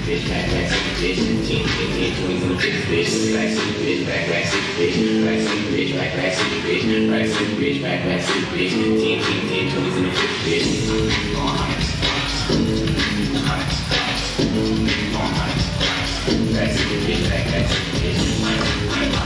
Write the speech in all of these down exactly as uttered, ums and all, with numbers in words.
bitch, back, back, bitch, ten, ten, ten, twenties in the fifties, bitch, back, bitch, back, back, bitch, back, bitch, back, back, bitch, back, bitch, back, back, bitch, ten, ten, ten, twenties in the fifties, bitch, on heights, heights, heights, on heights, heights, back, bitch, back, back, bitch, on heights,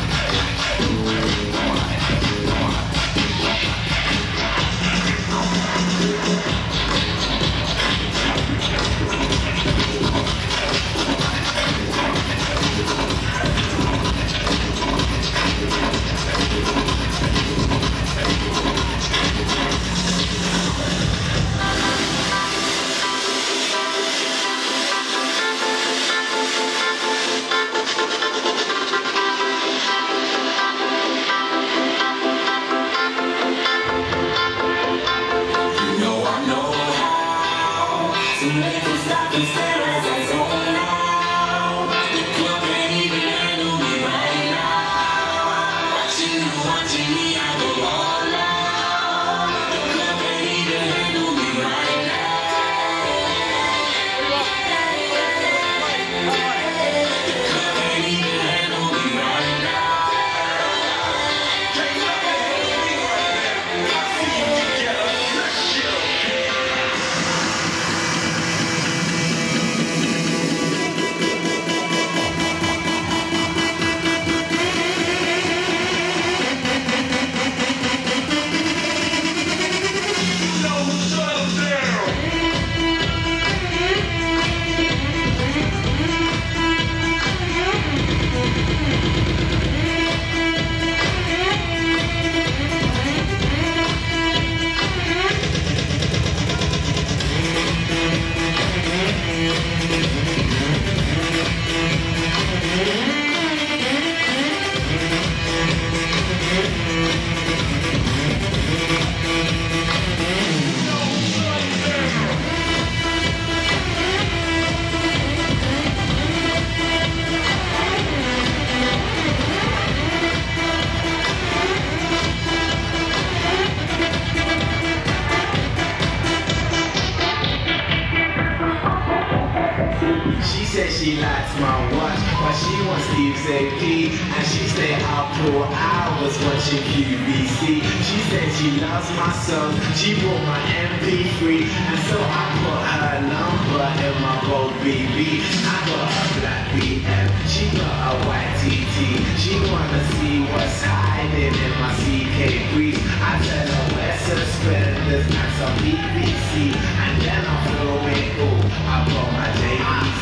She likes my watch, but she wants Steve's A P. And she say I'll pull hours watching Q V C. She said she loves my songs, she bought my M P three. And so I put her number in my gold B B. I got a black B M, she got a white T T. She wanna see what's hiding in my C K briefs. I tell her wear suspenders and some B B C. And then I throw it all, I got my J B C.